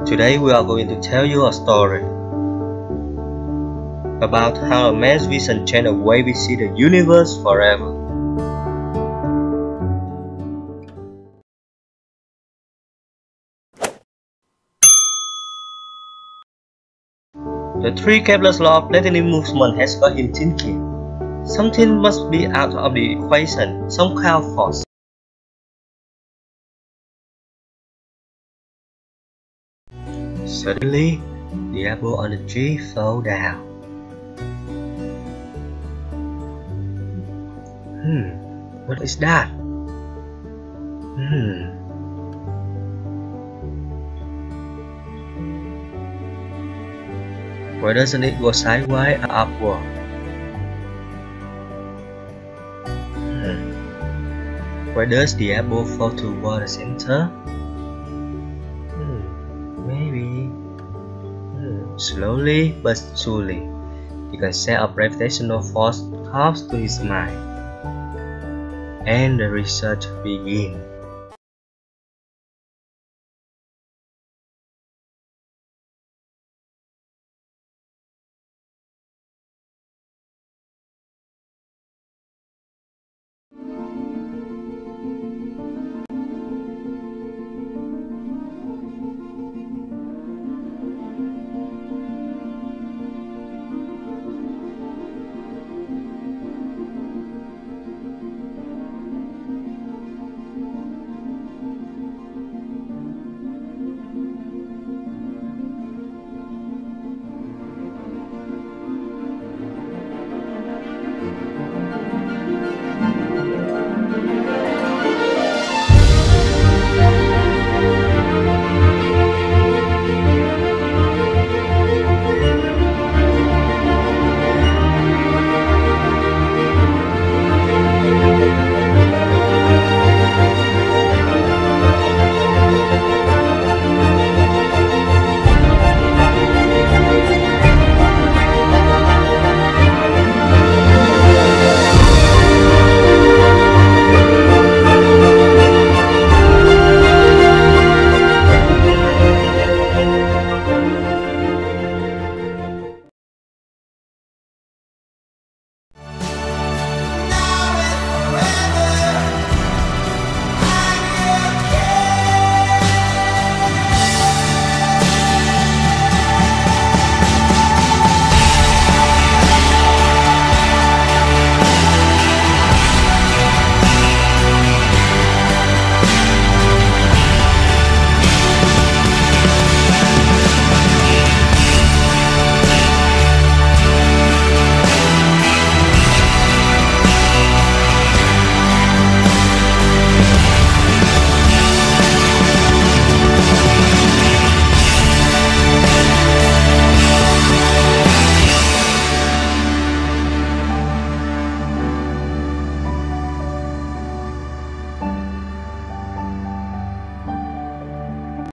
Today we are going to tell you a story about how a man's vision changed the way we see the universe forever. The three Kepler's law of platinum movement has got him thinking. Something must be out of the equation, some kind of force. Suddenly, the apple on the tree fell down. What is that? Why doesn't it go sideways or upward? Why does the apple fall toward the center? Maybe. Slowly but surely, the concept of gravitational force comes to his mind, and the research begins.